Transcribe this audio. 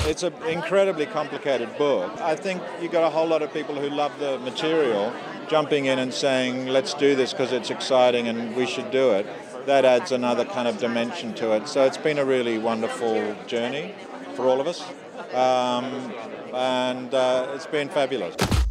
It's an incredibly complicated book. I think you got a whole lot of people who love the material jumping in and saying, let's do this because it's exciting and we should do it. That adds another kind of dimension to it. So it's been a really wonderful journey for all of us, and it's been fabulous.